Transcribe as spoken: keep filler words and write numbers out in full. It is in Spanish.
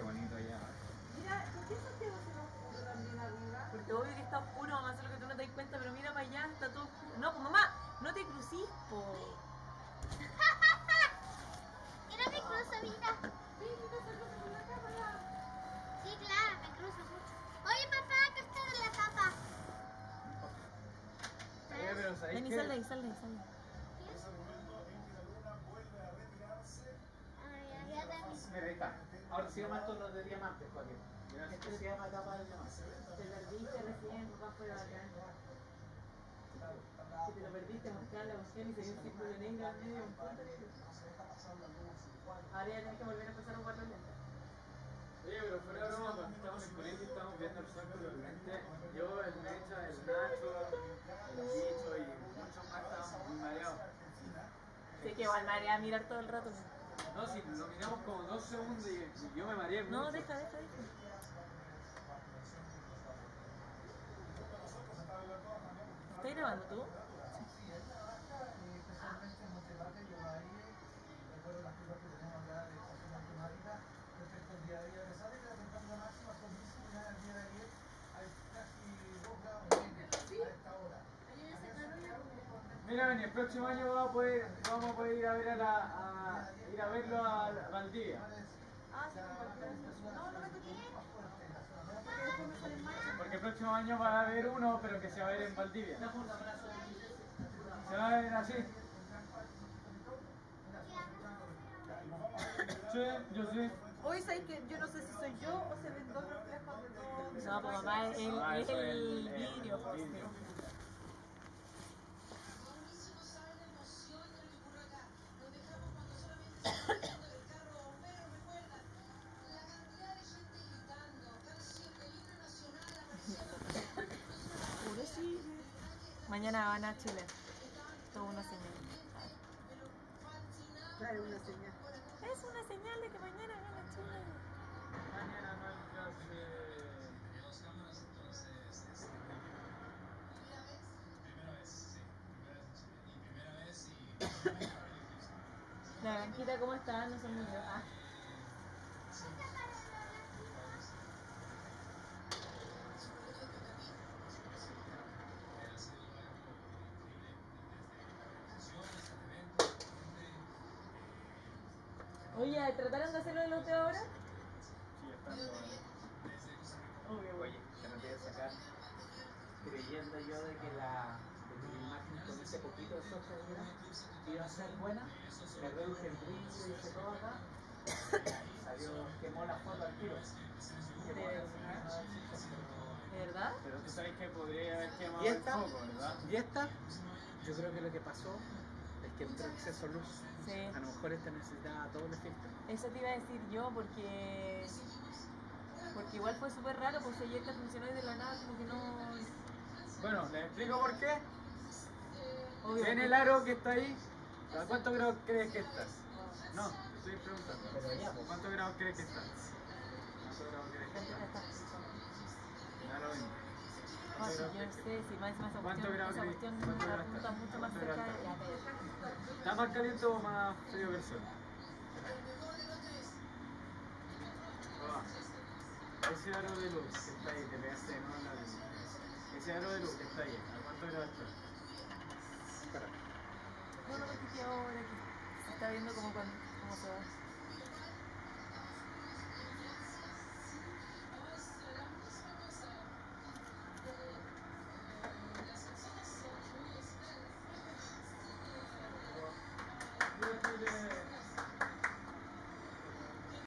bonito allá. Mira, ¿por qué Santiago se nos oscuro también arriba? Porque obvio que está oscuro, mamá, solo que tú no te das cuenta, pero mira para allá, está todo oscuro. No, pues mamá, no te crucís, po. Que no me cruzo, vida. Sí, tú te sacas por la cámara. Sí, claro, me cruzo mucho. Oye, papá, acá está de la tapa. Oye, pero ¿sabéis Ven y qué? sal de ahí, sal de ahí, sal de ahí. Ay, ya, ya da mi... Mira, ahí está. Ahora se llama esto los de diamantes, Joaquín. Mira, esto se llama etapa de diamantes. Te perdiste recién, papá fue bacán. Si te lo perdiste, mostrar la opción y se dio un círculo negro al medio, un punto negro. Ahora ya tenés que volver a empezar a jugar los lentes. Oye, pero fuera de broma, cuando estamos en el colegio y estamos viendo el sol realmente, yo, el Mecha, el Nacho, el Bicho y muchos más estábamos muy mareados. Sí, que igual me haré a mirar todo el rato. No, si lo miramos como dos segundos y, y yo me mareé mucho. No, deja, deja, deja. ¿Estás grabando tú? Mira, Beni, el próximo año vamos a poder, vamos a poder ir a ver a la, a, ir a verlo a Valdivia. Ah, sí, no, no me toqué. Porque después me salen mal. Porque el próximo año va a haber uno, pero que se va a ver en Valdivia. Se va a ver así. Sí, yo sí. Hoy sabes que yo no sé si soy yo o se ven dos reflejos de dos. No, pues mamá, es el, Ah, es eso es el el- vidrio, el pues. vidrio. Puro sí. Mañana van a Chile. Todo una señal. Claro, una señal. Es una señal de que mañana van a Chile. Mañana no hay clase. La Blanquita, ¿cómo está? No sé muy yo. Ah. Oye, ¿trataron de hacerlo de los de ahora? Sí, estando. Obvio, oye, te me voy a sacar creyendo yo de que la, de que la imagen con ese poquito de soja iba a ser buena. Le reduje el brillo y hice todo acá. Salió, quemó la foto al tiro. Quemó la- ¿De verdad? Pero tú sabes que podría haber quemado ¿Y el esta? foco, ¿verdad? Y esta, yo creo que lo que pasó es que entró exceso de luz. Sí. A lo mejor esta necesitaba todo el efecto. Eso te iba a decir yo porque... Porque igual fue súper raro, pues ayer que funcionó y de la nada como que no... Bueno, les explico por qué. Obvio. ¿Ven el aro que está ahí? ¿A cuántos grados crees que estás? No, te estoy preguntando. Pero ya, pues. ¿Cuántos grados crees que estás? ¿Cuántos grados crees que estás? Ya lo mismo. No, ¿Cuántos si grados yo crees que sé, si más encima esa ¿Cuántos cuestión, grados esa crees? cuestión ¿Cuántos grados apunta estás? mucho más ¿Cuántos cerca grados de... Ya, estás? te- ¿Está más caliente o más frío que el sol? Ah, ese aro de luz que está ahí, te pegaste de nuevo en la luz. Ese aro de luz que está ahí, ¿a cuántos grados está? Espera. No, no me quité ahora que se está viendo como, cuando, como se va.